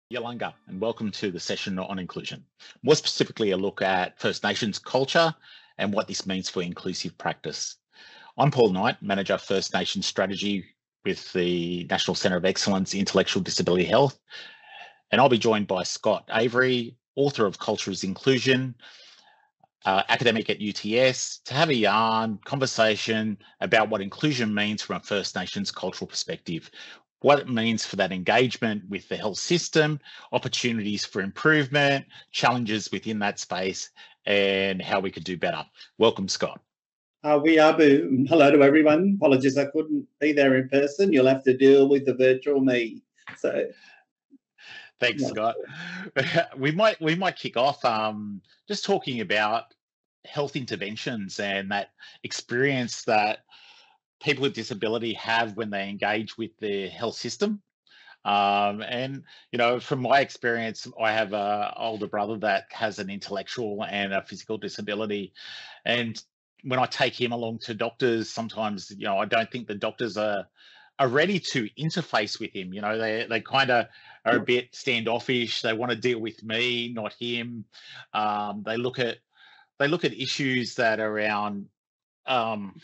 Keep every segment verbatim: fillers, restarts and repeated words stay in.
Yalunga, and welcome to the session on inclusion. More specifically, a look at First Nations culture and what this means for inclusive practice. I'm Paul Knight, Manager First Nations Strategy with the National Centre of Excellence Intellectual Disability Health, and I'll be joined by Scott Avery, author of Culture is Inclusion, uh, academic at U T S, to have a yarn conversation about what inclusion means from a First Nations cultural perspective, what it means for that engagement with the health system, opportunities for improvement, challenges within that space, and how we could do better. Welcome, Scott. Uh, we are. Hello to everyone. Apologies, I couldn't be there in person. You'll have to deal with the virtual me. So, thanks, yeah. Scott. We might we might kick off um, just talking about health interventions and that experience that people with disability have when they engage with the health system. Um, and, you know, from my experience, I have an older brother that has an intellectual and a physical disability. And when I take him along to doctors, sometimes, you know, I don't think the doctors are are ready to interface with him. You know, they they kind of are a bit standoffish. They want to deal with me, not him. Um, they look at they look at issues that are around um,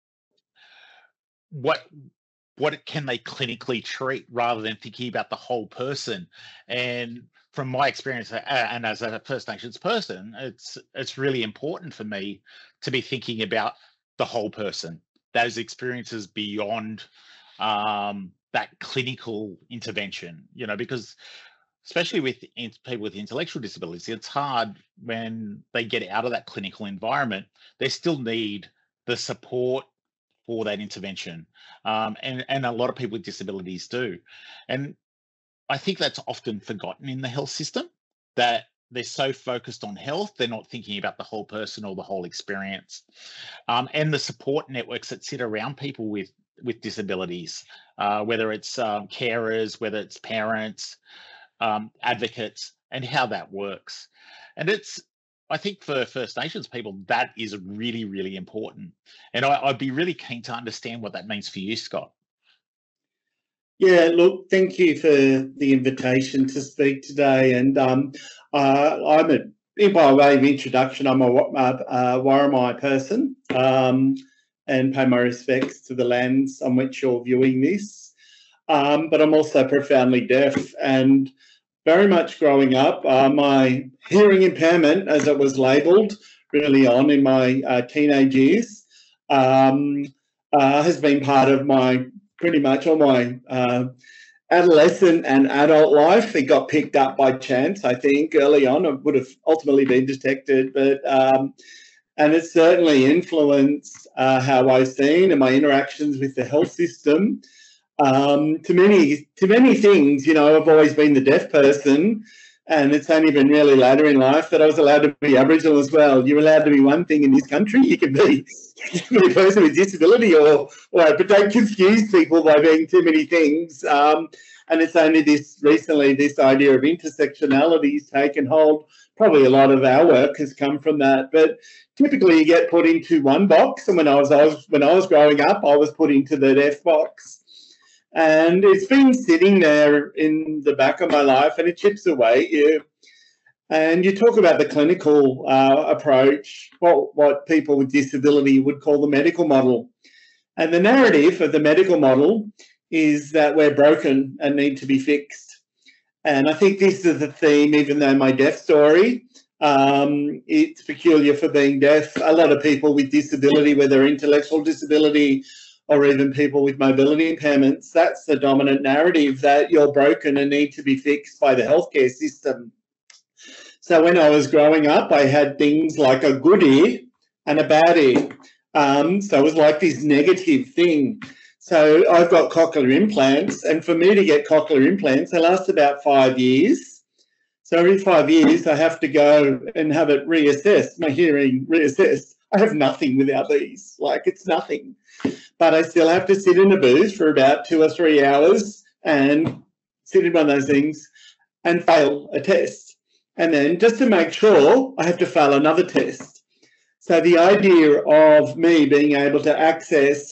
what what can they clinically treat rather than thinking about the whole person. And from my experience, and as a First Nations person, it's it's really important for me to be thinking about the whole person, those experiences beyond um, that clinical intervention, you know, because especially with people with intellectual disabilities, it's hard when they get out of that clinical environment. They still need the support for that intervention. Um, and, and a lot of people with disabilities do. And I think that's often forgotten in the health system, that they're so focused on health, they're not thinking about the whole person or the whole experience. Um, and the support networks that sit around people with, with disabilities, uh, whether it's um, carers, whether it's parents, um, advocates, and how that works. And it's, I think for First Nations people, that is really, really important. And I, I'd be really keen to understand what that means for you, Scott. Yeah, look, thank you for the invitation to speak today. And um, uh, I'm a, by way of introduction, I'm a, a, a Warramai person um, and pay my respects to the lands on which you're viewing this. Um, but I'm also profoundly deaf, and very much growing up, uh, my hearing impairment, as it was labelled early on in my uh, teenage years, um, uh, has been part of my pretty much all my uh, adolescent and adult life. It got picked up by chance, I think, early on. It would have ultimately been detected, but um, and it's certainly influenced uh, how I've seen and my interactions with the health system. Um, to many, to many things, you know, I've always been the deaf person, and it's only been really later in life that I was allowed to be Aboriginal as well. You're allowed to be one thing in this country. You can be, you can be a person with disability, or, or but don't confuse people by being too many things. Um, and it's only this recently, this idea of intersectionality has taken hold. Probably a lot of our work has come from that, but typically you get put into one box. And when I was, I was when I was growing up, I was put into the deaf box. And it's been sitting there in the back of my life, and it chips away at you. And you talk about the clinical uh, approach, what, what people with disability would call the medical model. And the narrative of the medical model is that we're broken and need to be fixed. And I think this is the theme, even though my deaf story, um, it's peculiar for being deaf. A lot of people with disability, whether intellectual disability or even people with mobility impairments, that's the dominant narrative, that you're broken and need to be fixed by the healthcare system. So when I was growing up, I had things like a good ear and a bad ear. Um, so it was like this negative thing. So I've got cochlear implants, and for me to get cochlear implants, they last about five years. So every five years, I have to go and have it reassessed, my hearing reassessed. I have nothing without these, like it's nothing. But I still have to sit in a booth for about two or three hours and sit in one of those things and fail a test. And then just to make sure, I have to fail another test. So the idea of me being able to access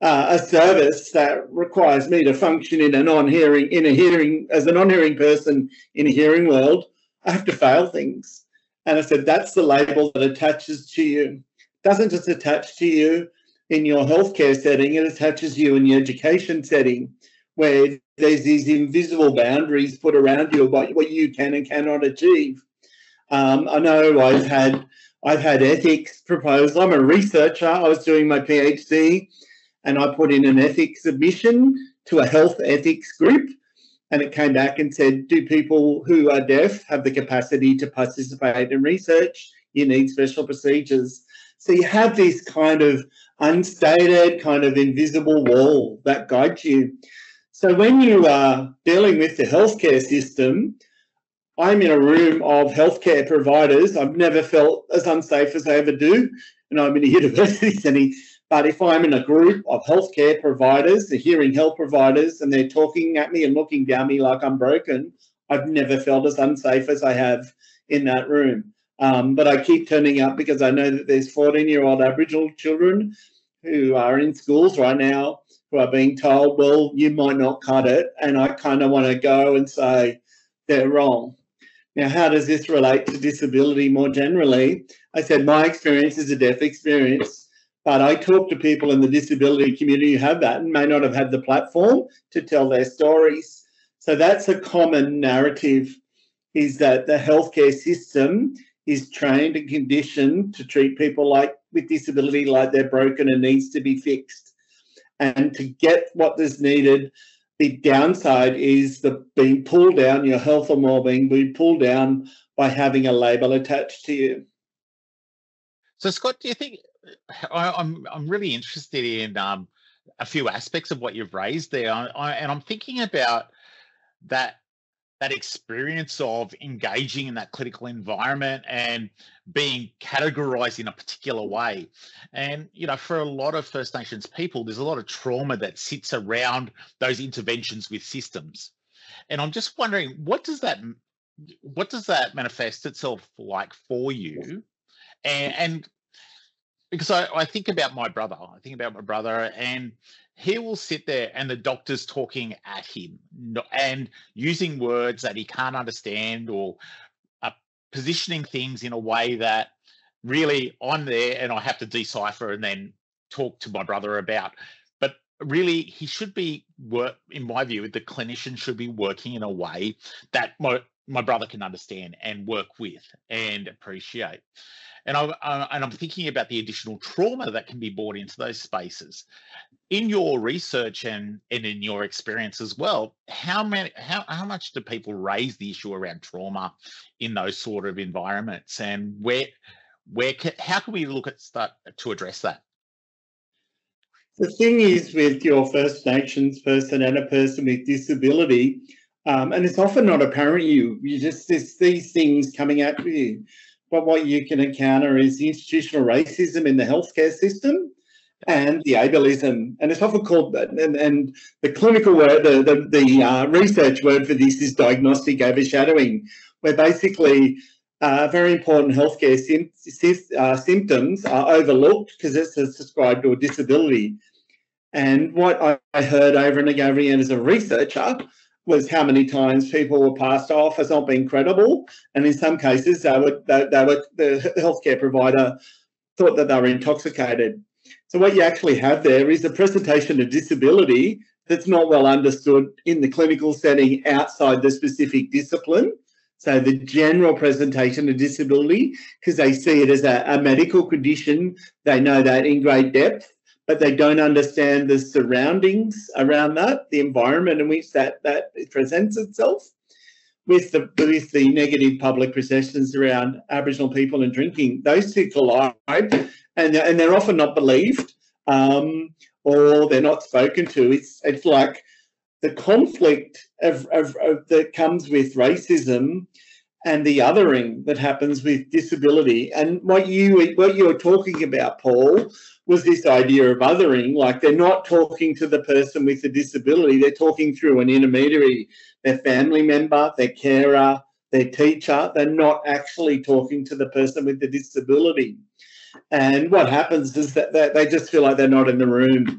uh, a service that requires me to function in a non-hearing, in a hearing, as a non-hearing person in a hearing world, I have to fail things. And I said, that's the label that attaches to you. It doesn't just attach to you in your healthcare setting, it attaches you in your education setting, where there's these invisible boundaries put around you about what you can and cannot achieve. Um, I know I've had I've had ethics proposed. I'm a researcher. I was doing my PhD and I put in an ethics submission to a health ethics group, and it came back and said, do people who are deaf have the capacity to participate in research? You need special procedures. So you have this kind of unstated, kind of invisible wall that guides you. So when you are dealing with the healthcare system, I'm in a room of healthcare providers. I've never felt as unsafe as I ever do, and I'm in a university setting. But if I'm in a group of healthcare providers, the hearing health providers, and they're talking at me and looking down me like I'm broken, I've never felt as unsafe as I have in that room. Um, but I keep turning up because I know that there's fourteen-year-old Aboriginal children who are in schools right now who are being told, well, you might not cut it. And I kind of want to go and say they're wrong. Now, how does this relate to disability more generally? I said my experience is a deaf experience, but I talk to people in the disability community who have that and may not have had the platform to tell their stories. So that's a common narrative, is that the healthcare system is trained and conditioned to treat people like with disability like they're broken and needs to be fixed. And to get what is needed, the downside is the being pulled down, your health and wellbeing being pulled down by having a label attached to you. So, Scott, do you think I, I'm I'm really interested in um, a few aspects of what you've raised there, I, I, and I'm thinking about that that experience of engaging in that clinical environment and being categorized in a particular way. And, you know, for a lot of First Nations people, there's a lot of trauma that sits around those interventions with systems. And I'm just wondering, what does that, what does that manifest itself like for you? And, and because I, I think about my brother, I think about my brother, and he will sit there and the doctor's talking at him and using words that he can't understand, or uh, positioning things in a way that really I'm there and I have to decipher and then talk to my brother about. But really, he should be, work, in my view, the clinician should be working in a way that my, my brother can understand and work with and appreciate. And, I, uh, and I'm thinking about the additional trauma that can be brought into those spaces. In your research and, and in your experience as well, how many, how, how much do people raise the issue around trauma in those sort of environments, and where, where, can, how can we look at start to address that? The thing is, with your First Nations person and a person with disability, um, and it's often not apparent you, you just, there's these things coming at you. But what you can encounter is the institutional racism in the healthcare system and the ableism. And it's often called, and, and the clinical word, the, the, the uh, research word for this is diagnostic overshadowing, where basically uh, very important healthcare sim, sim, uh, symptoms are overlooked because it's ascribed to a disability. And what I, I heard over and over again as a researcher was how many times people were passed off as not being credible, and in some cases they were, they, they were the healthcare provider thought that they were intoxicated. So what you actually have there is a presentation of disability that's not well understood in the clinical setting outside the specific discipline. So the general presentation of disability, because they see it as a, a medical condition, they know that in great depth, but they don't understand the surroundings around that, the environment in which that, that presents itself, with the, with the negative public perceptions around Aboriginal people and drinking. Those two collide, and, and they're often not believed, um, or they're not spoken to. It's, it's like the conflict of, of, of that comes with racism and the othering that happens with disability. And what you what you're talking about, Paul, was this idea of othering, like they're not talking to the person with the disability, they're talking through an intermediary, their family member, their carer, their teacher. They're not actually talking to the person with the disability. And what happens is that they just feel like they're not in the room.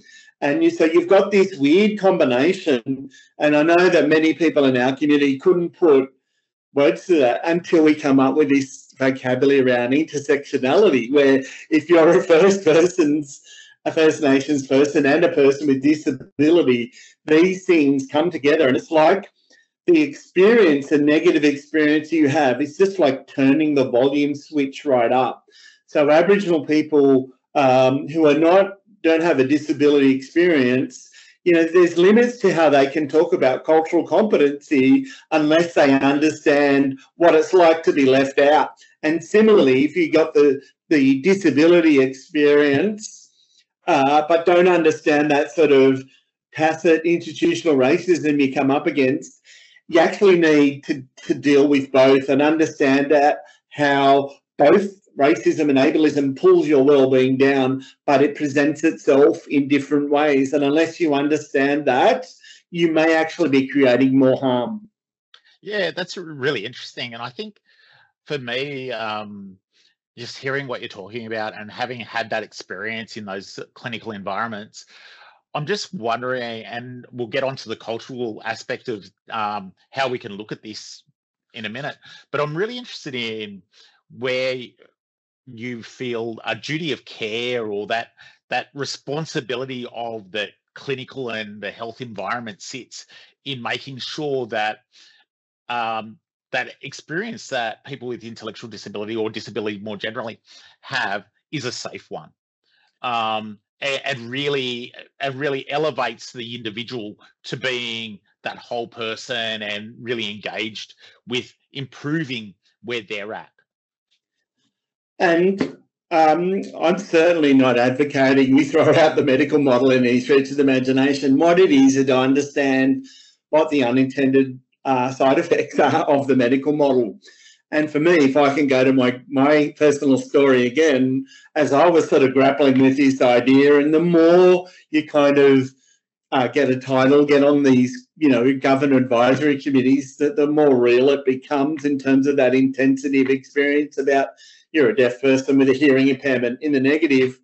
And you, so you've got this weird combination, and I know that many people in our community couldn't put words to that until we come up with this vocabulary around intersectionality, where if you're a First Persons, a First Nations person and a person with disability, these things come together, and it's like the experience, the negative experience you have, it's just like turning the volume switch right up. So Aboriginal people um, who are not, don't have a disability experience, you know, there's limits to how they can talk about cultural competency unless they understand what it's like to be left out. And similarly, if you got the, the disability experience, uh, but don't understand that sort of tacit institutional racism you come up against, you actually need to, to deal with both and understand that how both racism and ableism pulls your well-being down, but it presents itself in different ways. And unless you understand that, you may actually be creating more harm. Yeah, that's really interesting. And I think for me, um, just hearing what you're talking about and having had that experience in those clinical environments, I'm just wondering, and we'll get onto the cultural aspect of um, how we can look at this in a minute, but I'm really interested in where you feel a duty of care or that that responsibility of the clinical and the health environment sits in making sure that um, that experience that people with intellectual disability or disability more generally have is a safe one. Um, and, and really, and really elevates the individual to being that whole person and really engaged with improving where they're at. And um, I'm certainly not advocating we throw out the medical model in any stretch of the imagination. What it is is to understand what the unintended uh, side effects are of the medical model. And for me, if I can go to my, my personal story again, as I was sort of grappling with this idea, and the more you kind of uh, get a title, get on these, you know, government advisory committees, the, the more real it becomes in terms of that intensity of experience about you're a deaf person with a hearing impairment in the negative.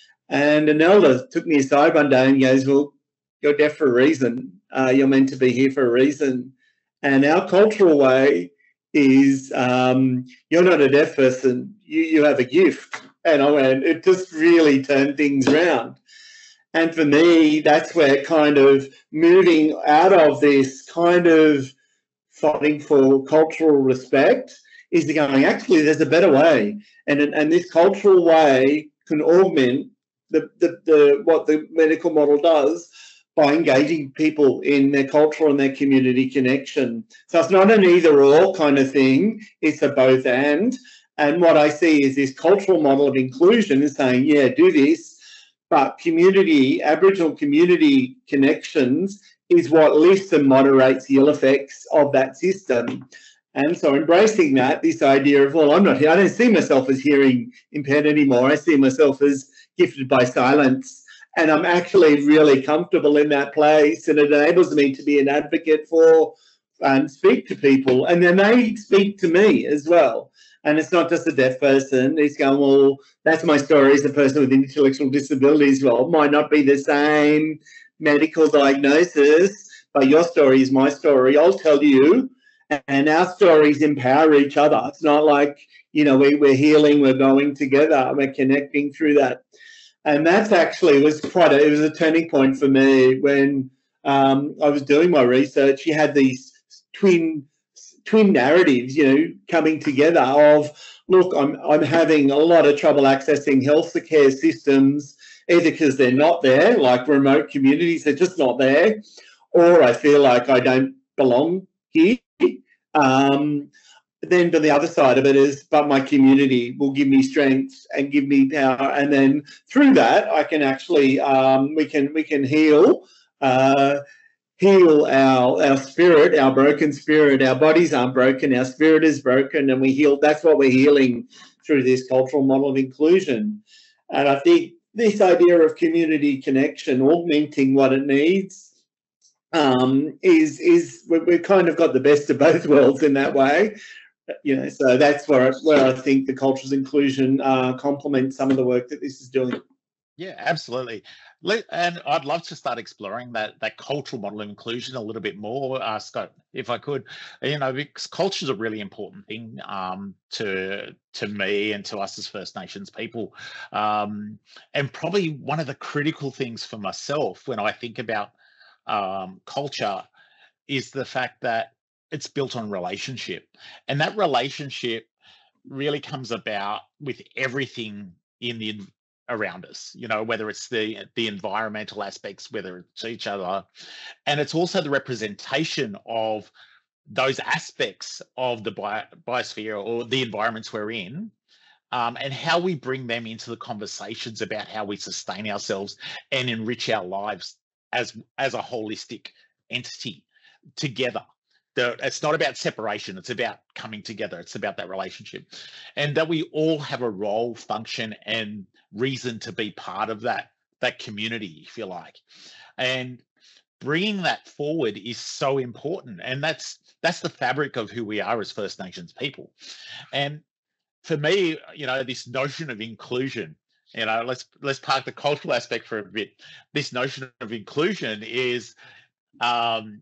And an elder took me aside one day and goes, well, you're deaf for a reason. Uh, you're meant to be here for a reason. And our cultural way is um, you're not a deaf person, you, you have a gift. And I went, it just really turned things around. And for me, that's where kind of moving out of this kind of fighting for cultural respect is going, actually, there's a better way. And, and this cultural way can augment the, the, the what the medical model does by engaging people in their cultural and their community connection. So it's not an either or kind of thing, it's a both and. And what I see is this cultural model of inclusion is saying, yeah, do this, but community, Aboriginal community connections is what lifts and moderates the ill effects of that system. And so embracing that, this idea of, well, I'm not here, I don't see myself as hearing impaired anymore, I see myself as gifted by silence. And I'm actually really comfortable in that place, and it enables me to be an advocate for and speak to people, and then they speak to me as well. And it's not just a deaf person. It's going, well, that's my story as a person with intellectual disabilities. Well, it might not be the same medical diagnosis, but your story is my story. I'll tell you, and our stories empower each other. It's not like, you know, we, we're healing, we're going together, we're connecting through that. And that's actually was quite a, it was a turning point for me when um, I was doing my research. You had these twin twin narratives, you know, coming together of, look, I'm I'm having a lot of trouble accessing healthcare systems, either because they're not there, like remote communities, they're just not there, or I feel like I don't belong here. Um, then but the other side of it is, but my community will give me strength and give me power, and then through that I can actually um, we can we can heal uh, heal our our spirit, our broken spirit. Our bodies aren't broken, our spirit is broken, and we heal. That's what we're healing through this cultural model of inclusion. And I think this idea of community connection, augmenting what it needs, um, is is we've kind of got the best of both worlds in that way. You know, so that's where where I think the cultural inclusion uh, complements some of the work that this is doing. Yeah, absolutely. Let- And I'd love to start exploring that that cultural model of inclusion a little bit more, uh, Scott, if I could. You know, because culture is a really important thing um, to to me and to us as First Nations people, um, and probably one of the critical things for myself when I think about um, culture is the fact that it's built on relationship, and that relationship really comes about with everything in the en- around us, you know, whether it's the the environmental aspects, whether it's each other, and it's also the representation of those aspects of the bio, biosphere or the environments we're in, um, and how we bring them into the conversations about how we sustain ourselves and enrich our lives as as a holistic entity together. The, it's not about separation, it's about coming together, it's about that relationship, and that we all have a role, function, and reason to be part of that that community, if you like. And bringing that forward is so important, and that's that's the fabric of who we are as First Nations people. And for me, you know, this notion of inclusion, you know, let's let's park the cultural aspect for a bit. This notion of inclusion is um,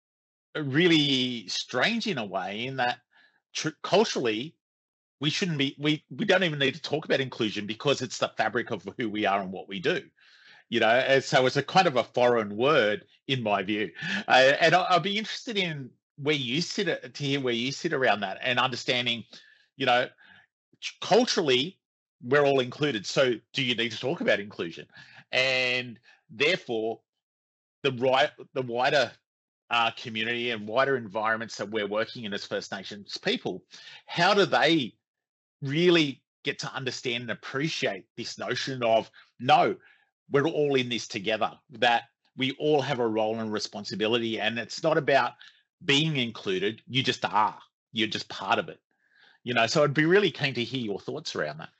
really strange in a way, in that tr- culturally we shouldn't be we we don't even need to talk about inclusion because it's the fabric of who we are and what we do, you know. And so it's a kind of a foreign word in my view, uh, and I- I'll be interested in where you sit at- to hear where you sit around that and understanding, you know, culturally we're all included, so do you need to talk about inclusion? And therefore the right the wider uh, community and wider environments that we're working in as First Nations people, how do they really get to understand and appreciate this notion of, no, we're all in this together, that we all have a role and responsibility, and it's not about being included, you just are, you're just part of it, you know. So I'd be really keen to hear your thoughts around that.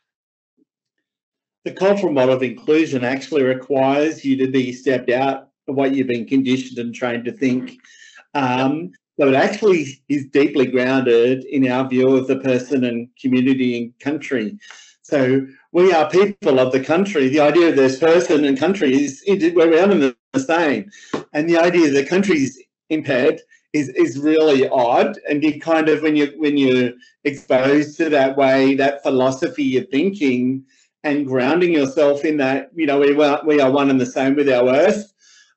The cultural model of inclusion actually requires you to be stepped out of what you've been conditioned and trained to think. Um, so it actually is deeply grounded in our view of the person and community and country. So we are people of the country. The idea of this person and country is we're one and the same, and the idea that the country's impaired is is really odd. And you kind of, when you when you're exposed to that way, that philosophy of thinking and grounding yourself in that, you know, we we are one and the same with our earth,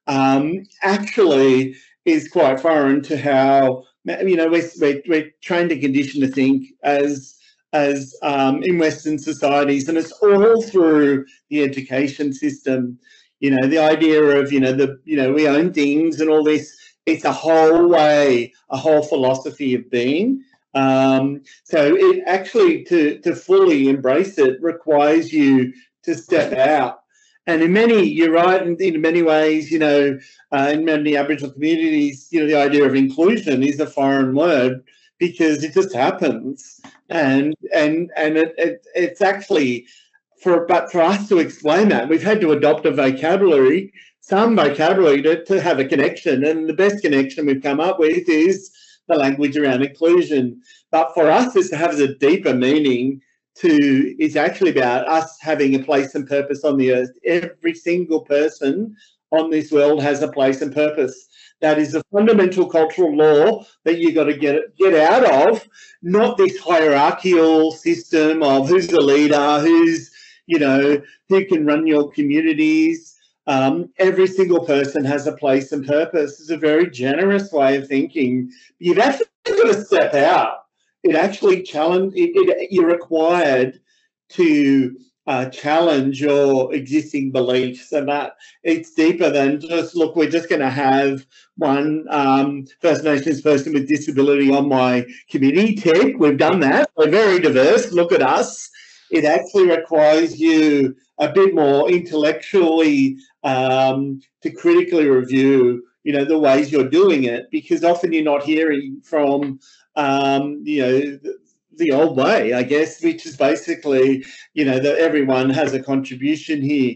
um, actually is quite foreign to how, you know, we're, we're, we're trained and conditioned to think as as um, in Western societies, and it's all through the education system. You know, the idea of, you know, the, you know, we own things and all this, it's a whole way, a whole philosophy of being. Um, so it actually, to, to fully embrace it, requires you to step out. And in many, you're right, in, in many ways, you know, uh, in many Aboriginal communities, you know, the idea of inclusion is a foreign word because it just happens. And and and it, it, it's actually, for but for us to explain that, we've had to adopt a vocabulary, some vocabulary to, to have a connection. And the best connection we've come up with is the language around inclusion. But for us, this has a deeper meaning to, it's actually about us having a place and purpose on the earth. Every single person on this world has a place and purpose. That is a fundamental cultural law that you got to get get out of, not this hierarchical system of who's the leader, who's, you know, who can run your communities. Um, every single person has a place and purpose. It's a very generous way of thinking. You've actually got to step out. It actually challenge. It, it, you're required to uh, challenge your existing beliefs, and that it's deeper than just, look, we're just going to have one um, First Nations person with disability on my committee. Tick, we've done that. We're very diverse. Look at us. It actually requires you a bit more intellectually um, to critically review, you know, the ways you're doing it, because often you're not hearing from, um, you know, the, the old way, I guess, which is basically, you know, that everyone has a contribution here.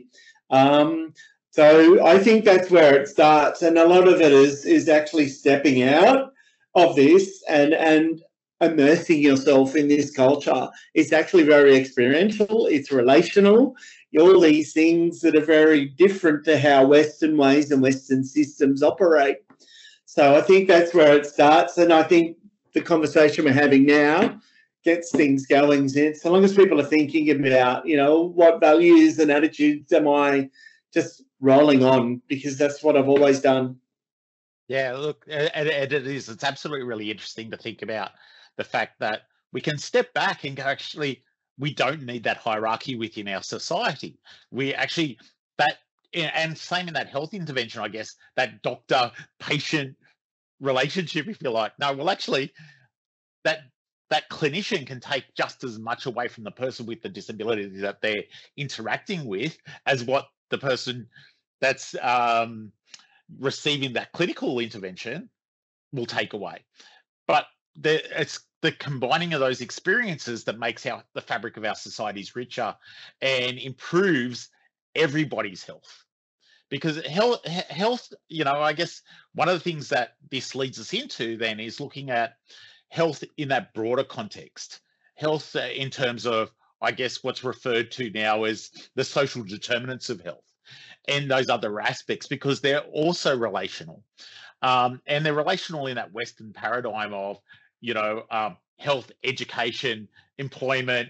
Um, so I think that's where it starts, and a lot of it is is actually stepping out of this and and immersing yourself in this culture. It's actually very experiential, it's relational, all these things that are very different to how Western ways and Western systems operate. So I think that's where it starts, and I think the conversation we're having now gets things going. So long as people are thinking about, you know, what values and attitudes am I just rolling on, because that's what I've always done. Yeah, look, and it is, it's absolutely really interesting to think about the fact that we can step back and go, actually, we don't need that hierarchy within our society. We actually, that, and same in that health intervention, I guess, that doctor-patient relationship, if you like. No, well, actually, that that clinician can take just as much away from the person with the disability that they're interacting with as what the person that's um, receiving that clinical intervention will take away. But the, it's the combining of those experiences that makes our the fabric of our societies richer and improves everybody's health. Because health, health, you know, I guess one of the things that this leads us into then is looking at health in that broader context. Health in terms of, I guess, what's referred to now as the social determinants of health and those other aspects, because they're also relational. Um, and they're relational in that Western paradigm of, you know, um, health, education, employment.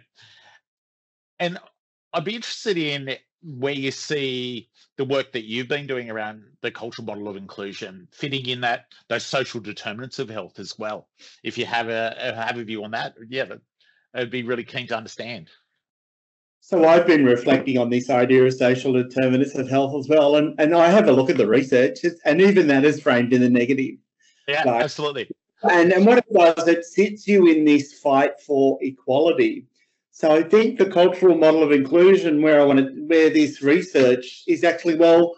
And I'd be interested in where you see the work that you've been doing around the cultural model of inclusion fitting in that those social determinants of health as well. If you have a have a view on that, yeah, I'd be really keen to understand. So I've been reflecting on this idea of social determinants of health as well, and, and I have a look at the research, and even that is framed in the negative. Yeah, like, absolutely. And, and what it does, it sits you in this fight for equality. So I think the cultural model of inclusion, where I want to, where this research is actually, well,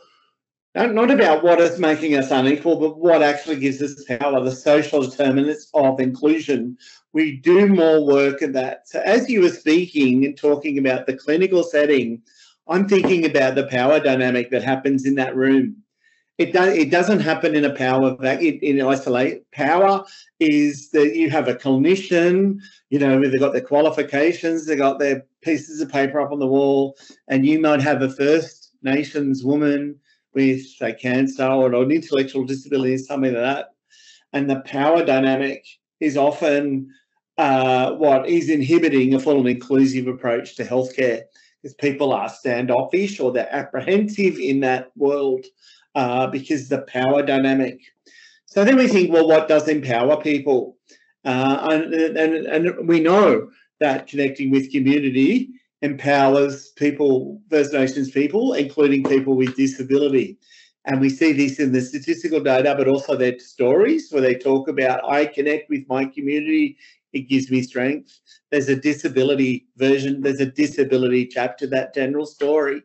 not about what is making us unequal, but what actually gives us power, the social determinants of inclusion. We do more work at that. So as you were speaking and talking about the clinical setting, I'm thinking about the power dynamic that happens in that room. It, do, it doesn't happen in a power vacuum, in isolate. Power is that you have a clinician, you know, they've got their qualifications, they've got their pieces of paper up on the wall, and you might have a First Nations woman with, say, cancer or an intellectual disability, something like that. And the power dynamic is often uh, what is inhibiting a full and inclusive approach to healthcare, because people are standoffish or they're apprehensive in that world uh, because the power dynamic. So then we think, well, what does empower people? Uh, and, and, and we know that connecting with community empowers people, First Nations people, including people with disability. And we see this in the statistical data, but also their stories where they talk about, I connect with my community, it gives me strength. There's a disability version, there's a disability chapter, that general story.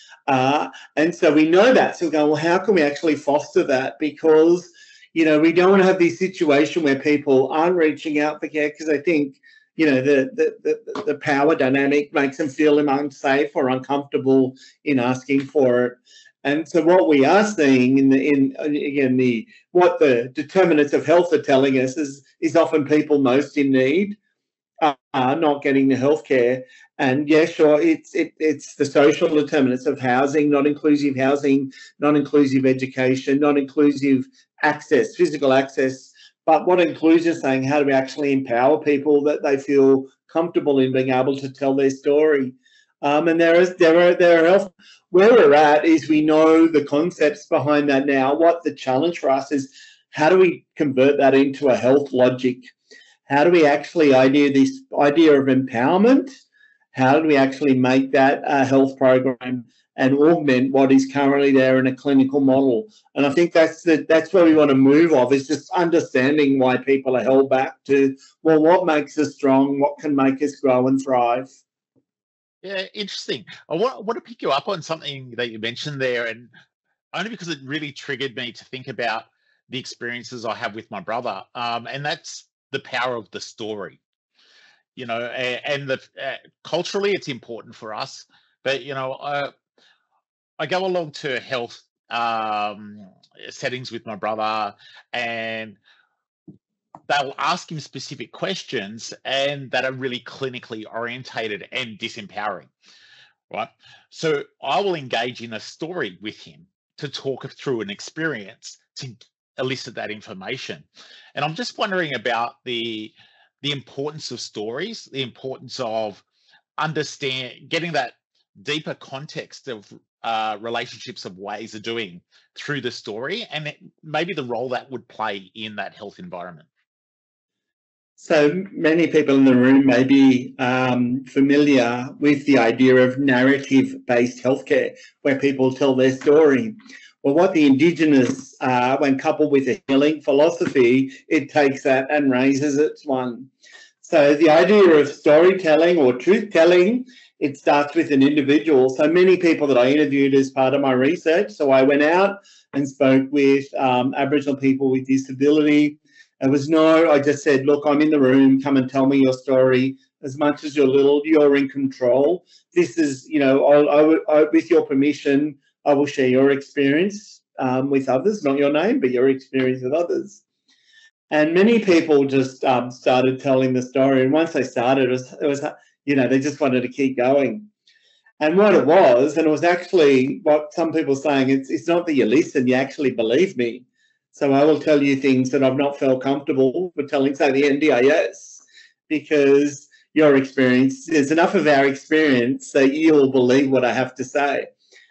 Uh, and so we know that. So we go, well, how can we actually foster that? Because, you know, we don't want to have this situation where people aren't reaching out for care because they think, you know, the, the, the, the power dynamic makes them feel unsafe or uncomfortable in asking for it. And so what we are seeing in the, in again, the what the determinants of health are telling us is, is often people most in need are not getting the healthcare. And yeah, sure, it's it, it's the social determinants of housing, not inclusive housing, not inclusive education, not inclusive access, physical access. But what inclusion is saying, how do we actually empower people that they feel comfortable in being able to tell their story? Um, and there is there are there are health. Where we're at is we know the concepts behind that now. What the challenge for us is, how do we convert that into a health logic? How do we actually idea this idea of empowerment? How do we actually make that a health program and augment what is currently there in a clinical model? And I think that's the, that's where we want to move off, is just understanding why people are held back to, well, what makes us strong? What can make us grow and thrive? Yeah, interesting. I want, I want to pick you up on something that you mentioned there, and only because it really triggered me to think about the experiences I have with my brother, um, and that's the power of the story. You know, and, and the uh, culturally, it's important for us, but you know, uh, I go along to health um, settings with my brother, and they'll ask him specific questions and that are really clinically orientated and disempowering, right? So I will engage in a story with him to talk through an experience to elicit that information. And I'm just wondering about the the importance of stories, the importance of understand getting that deeper context of uh, relationships of ways of doing through the story, and it, maybe the role that would play in that health environment. So many people in the room may be um, familiar with the idea of narrative-based healthcare, where people tell their story. Well, what the Indigenous, uh, when coupled with a healing philosophy, it takes that and raises it one. So the idea of storytelling or truth-telling, it starts with an individual. So many people that I interviewed as part of my research, so I went out and spoke with um, Aboriginal people with disability. It was no, I just said, look, I'm in the room, come and tell me your story. As much as you're little, you're in control. This is, you know, I'll, I, I, with your permission, I will share your experience um, with others, not your name, but your experience with others. And many people just um, started telling the story. And once they started, it was, it was, you know, they just wanted to keep going. And what it was, and it was actually what some people are saying, it's, it's not that you listen, you actually believe me. So I will tell you things that I've not felt comfortable with telling, say, the N D I S, because your experience, there's enough of our experience that you'll believe what I have to say.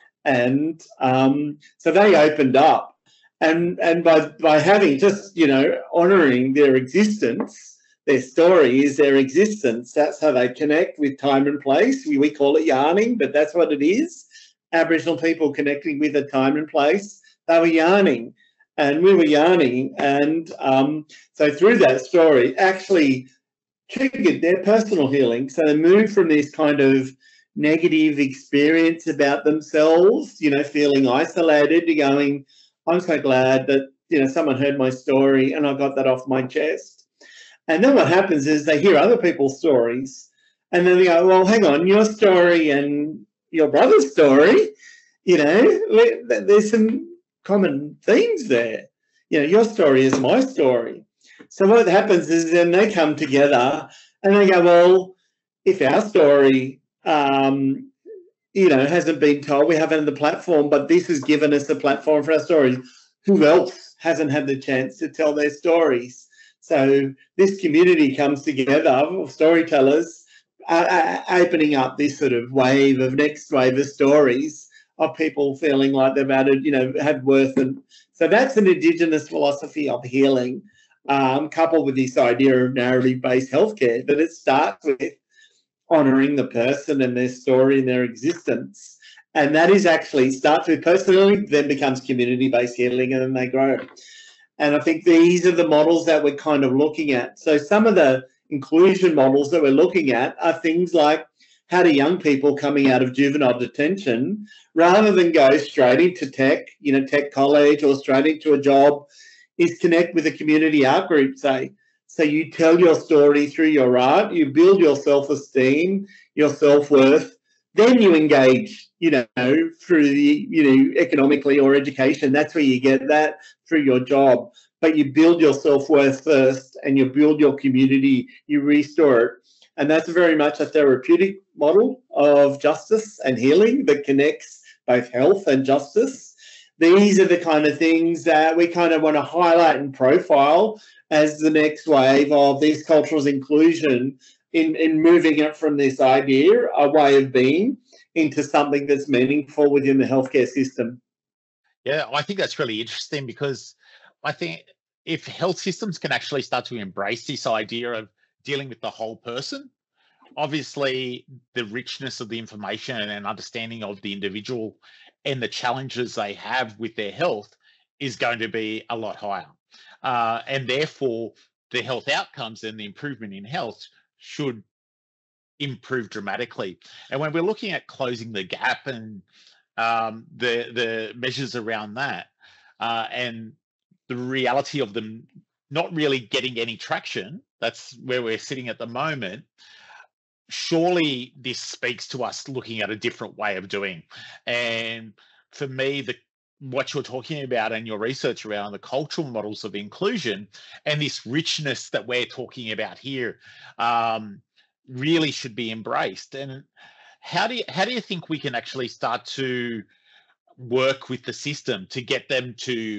And um, so they opened up. And and by, by having just, you know, honouring their existence, their story is their existence. That's how they connect with time and place. We, we call it yarning, but that's what it is. Aboriginal people connecting with a time and place. They were yarning. And we were yarning, and um, so through that story actually triggered their personal healing. So they moved from this kind of negative experience about themselves, you know, feeling isolated, to going, I'm so glad that, you know, someone heard my story and I got that off my chest. And then what happens is they hear other people's stories, and then they go, well, hang on, your story and your brother's story, you know, there's some common themes there. You know, your story is my story. So what happens is then they come together and they go, well, if our story, um, you know, hasn't been told, we haven't had the platform, but this has given us a platform for our stories. Who else hasn't had the chance to tell their stories? So this community comes together of storytellers, uh, uh, opening up this sort of wave of next wave of stories of people feeling like they've added, you know, had worth. And so that's an Indigenous philosophy of healing, um, coupled with this idea of narrative-based healthcare, that it starts with honouring the person and their story and their existence. And that is actually starts with personally, then becomes community-based healing, and then they grow. And I think these are the models that we're kind of looking at. So some of the inclusion models that we're looking at are things like, how do young people coming out of juvenile detention, rather than go straight into tech, you know, tech college or straight into a job, is connect with a community art group, say. So you tell your story through your art, you build your self-esteem, your self-worth, then you engage, you know, through the, you know, economically or education. That's where you get that, through your job. But you build your self-worth first, and you build your community, you restore it. And that's very much a therapeutic model of justice and healing that connects both health and justice. These are the kind of things that we kind of want to highlight and profile as the next wave of these cultural inclusion in, in moving it from this idea, a way of being, into something that's meaningful within the healthcare system. Yeah, I think that's really interesting, because I think if health systems can actually start to embrace this idea of dealing with the whole person, obviously the richness of the information and understanding of the individual and the challenges they have with their health is going to be a lot higher. Uh, and therefore, the health outcomes and the improvement in health should improve dramatically. And when we're looking at closing the gap and um, the the measures around that, uh, and the reality of them not really getting any traction, that's where we're sitting at the moment. Surely this speaks to us looking at a different way of doing. And for me, the what you're talking about and your research around the cultural models of inclusion and this richness that we're talking about here um, really should be embraced. And how do you how do you think we can actually start to work with the system to get them to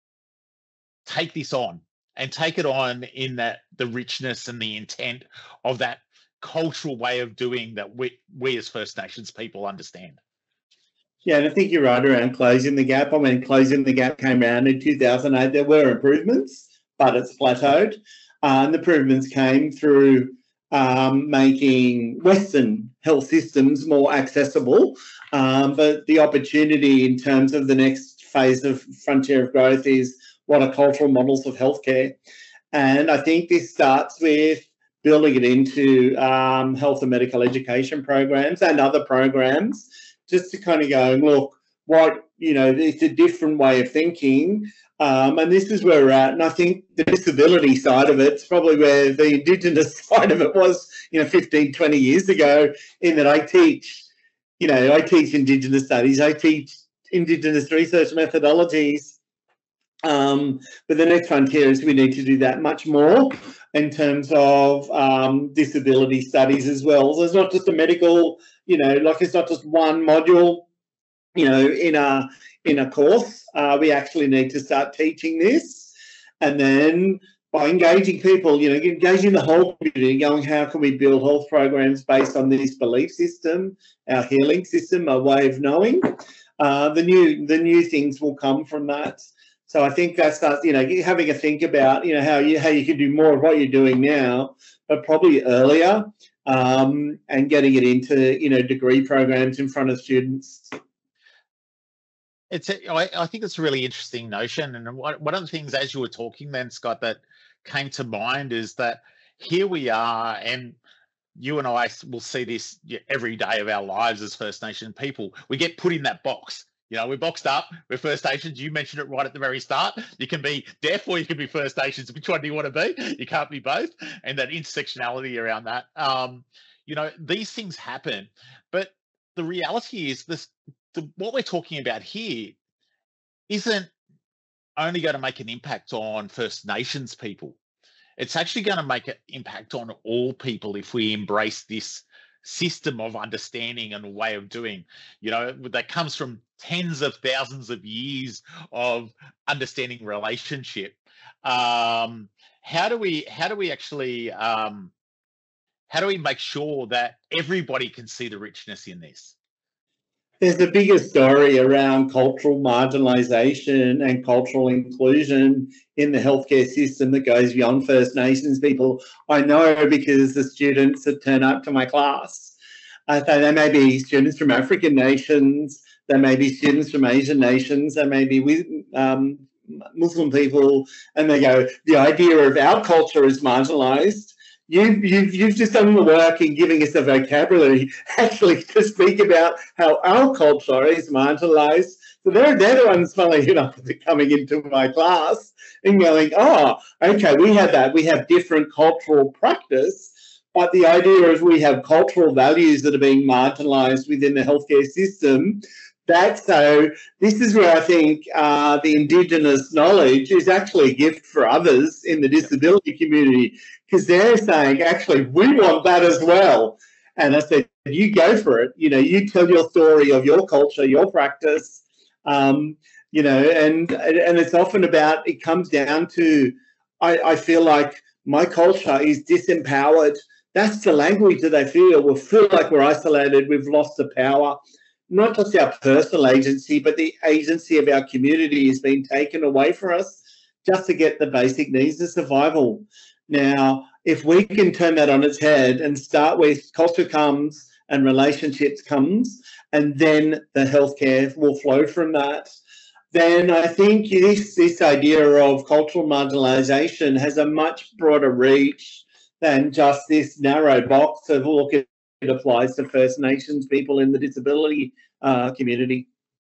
take this on and take it on in that the richness and the intent of that cultural way of doing that we we as First Nations people understand? Yeah, and I think you're right around closing the gap. I mean, closing the gap came around in two thousand eight. There were improvements, but it's plateaued. Uh, and the improvements came through um, making Western health systems more accessible. Um, but the opportunity in terms of the next phase of frontier of growth is what are cultural models of healthcare. And I think this starts with building it into um, health and medical education programs and other programs, just to kind of go, look, what, you know, it's a different way of thinking. Um, and this is where we're at. And I think the disability side of it's probably where the Indigenous side of it was, you know, fifteen, twenty years ago, in that I teach, you know, I teach Indigenous studies, I teach Indigenous research methodologies. Um, but the next frontier is we need to do that much more in terms of um, disability studies as well. So it's not just a medical, you know, like it's not just one module, you know, in a in a course. Uh, we actually need to start teaching this, and then by engaging people, you know, engaging the whole community, going, how can we build health programs based on this belief system, our healing system, our way of knowing. Uh, the new the new things will come from that. So I think that's that, you know, having a think about, you know, how you how you can do more of what you're doing now, but probably earlier, um, and getting it into, you know, degree programs in front of students. It's a, I, I think it's a really interesting notion. And one, one of the things as you were talking then, Scott, that came to mind is that here we are, and you and I will see this every day of our lives as First Nation people. We get put in that box. You know, we're boxed up. We're First Nations. You mentioned it right at the very start. You can be deaf or you can be First Nations. Which one do you want to be? You can't be both. And that intersectionality around that. Um, you know, these things happen. But the reality is this, the, what we're talking about here isn't only going to make an impact on First Nations people. It's actually going to make an impact on all people if we embrace this system of understanding and a way of doing, you know, that comes from tens of thousands of years of understanding relationship. Um, how do we, how do we actually, um, how do we make sure that everybody can see the richness in this? There's a bigger story around cultural marginalisation and cultural inclusion in the healthcare system that goes beyond First Nations people. I know because the students that turn up to my class, uh, so they may be students from African nations, they may be students from Asian nations, they may be um, Muslim people, and they go, the idea of our culture is marginalised. You've, you've, you've just done the work in giving us a vocabulary actually to speak about how our culture is marginalised. So they're, they're the ones, funnily enough, that are coming into my class and going, oh, okay, we have that. We have different cultural practice, but the idea is we have cultural values that are being marginalised within the healthcare system. That's so, this is where I think uh, the Indigenous knowledge is actually a gift for others in the disability community, because they're saying, actually, we want that as well. And I said, you go for it. You know, you tell your story of your culture, your practice, um, you know, and and it's often about, it comes down to, I, I feel like my culture is disempowered. That's the language that they feel. We feel like we're isolated. We've lost the power. Not just our personal agency, but the agency of our community has been taken away from us just to get the basic needs of survival. Now, if we can turn that on its head and start with culture comes and relationships comes, and then the healthcare will flow from that, then I think this, this idea of cultural marginalisation has a much broader reach than just this narrow box of, look, it applies to First Nations people in the disability uh, community.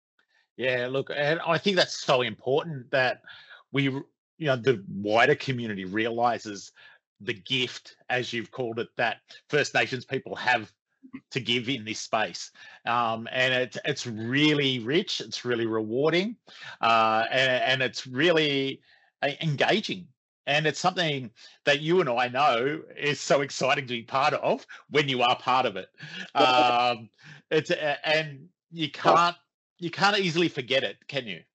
Yeah, look, and I think that's so important that we, you know, the wider community realises the gift, as you've called it, that First Nations people have to give in this space. Um, and it, it's really rich, it's really rewarding, uh, and, and it's really uh, engaging. And it's something that you and I know is so exciting to be part of when you are part of it. Um, it's and you can't you can't easily forget it, can you?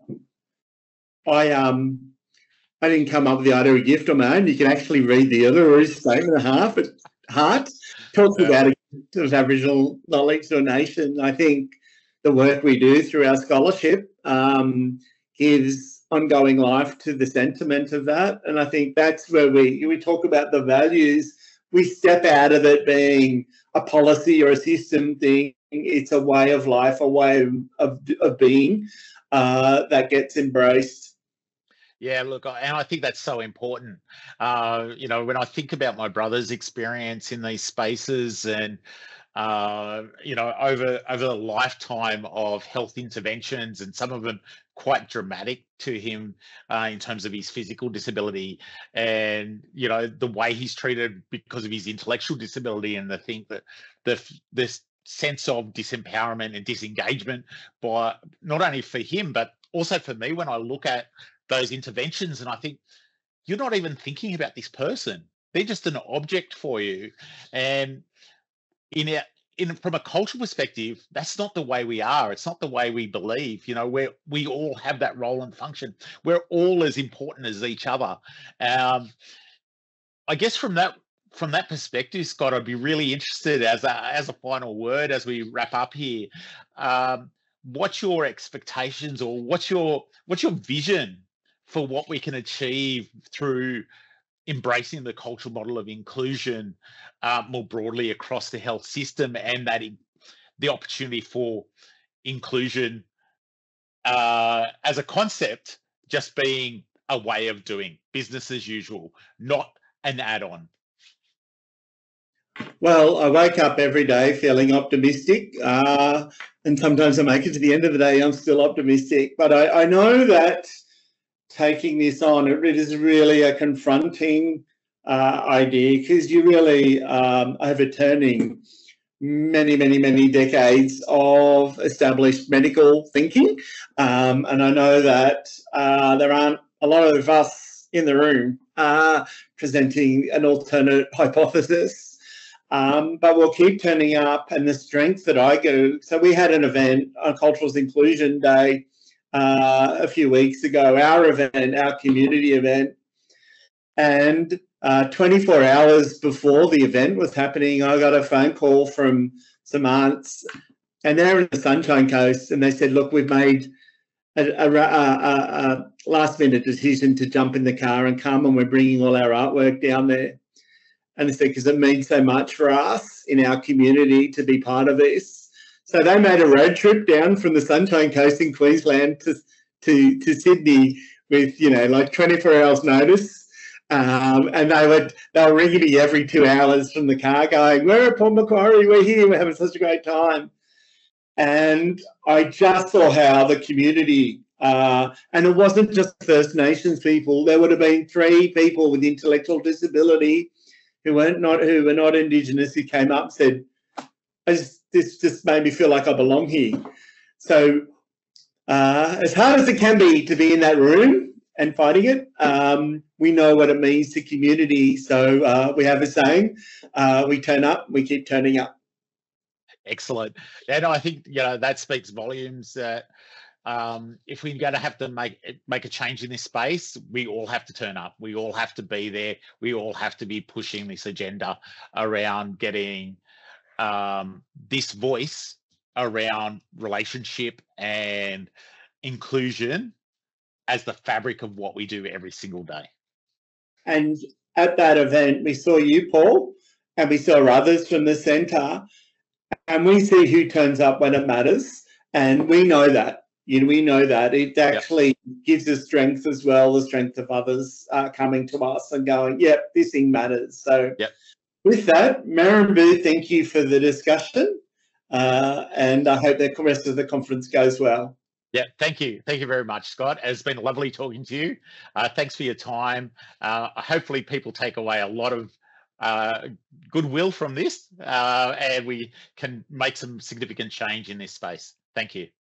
I um I didn't come up with the idea of gift on my own. You can actually read the other statement, half at heart, talks yeah. about a, of Aboriginal knowledge to a nation. I think the work we do through our scholarship um, gives ongoing life to the sentiment of that. And I think that's where we, we talk about the values. We step out of it being a policy or a system thing. It's a way of life, a way of, of, of being uh, that gets embraced. Yeah, look, and I think that's so important. Uh, you know, when I think about my brother's experience in these spaces and, uh, you know, over over the lifetime of health interventions, and some of them quite dramatic to him uh, in terms of his physical disability, and, you know, the way he's treated because of his intellectual disability, and the thing that the this sense of disempowerment and disengagement by not only for him, but also for me when I look at those interventions, and I think you're not even thinking about this person. They're just an object for you. And in a, in from a cultural perspective, that's not the way we are. It's not the way we believe. You know, where we all have that role and function. We're all as important as each other. Um, I guess from that from that perspective, Scott, I'd be really interested as a as a final word as we wrap up here. Um, what's your expectations, or what's your what's your vision for what we can achieve through embracing the cultural model of inclusion uh, more broadly across the health system, and that in, the opportunity for inclusion uh, as a concept just being a way of doing business as usual, not an add-on? Well, I wake up every day feeling optimistic, uh, and sometimes I make it to the end of the day, I'm still optimistic. But I, I know that taking this on, it is really a confronting uh, idea, because you're really um, overturning many, many, many decades of established medical thinking. Um, and I know that uh, there aren't a lot of us in the room uh, presenting an alternate hypothesis. Um, but we'll keep turning up, and the strength that I go. So we had an event on Cultural Inclusion Day uh, a few weeks ago, our event, our community event, and uh, twenty-four hours before the event was happening, I got a phone call from some aunts, and they're in the Sunshine Coast, and they said, look, we've made a, a, a, a last minute decision to jump in the car and come, and we're bringing all our artwork down there. And they said, because it means so much for us in our community to be part of this. So they made a road trip down from the Sunshine Coast in Queensland to to, to Sydney with, you know, like twenty-four hours notice. Um, and they would they were ringing me every two hours from the car going, we're at Port Macquarie, we're here, we're having such a great time. And I just saw how the community, uh, and it wasn't just First Nations people, there would have been three people with intellectual disability who weren't not who were not Indigenous, who came up and said, I just, this just made me feel like I belong here. So uh, as hard as it can be to be in that room and fighting it, um, we know what it means to community. So uh, we have a saying, uh, we turn up, we keep turning up. Excellent. And I think, you know, that speaks volumes that um, if we're going to have to make make a change in this space, we all have to turn up. We all have to be there. We all have to be pushing this agenda around getting um, this voice around relationship and inclusion as the fabric of what we do every single day. And at that event, we saw you, Paul, and we saw others from the centre, and we see who turns up when it matters, and we know that. You know, we know that it actually yep. gives us strength as well, the strength of others uh, coming to us and going, yep, this thing matters. So yep. with that, Maramboo, thank you for the discussion, uh, and I hope the rest of the conference goes well. Yeah, thank you. Thank you very much, Scott. It's been lovely talking to you. Uh, thanks for your time. Uh, hopefully people take away a lot of uh, goodwill from this, uh, and we can make some significant change in this space. Thank you.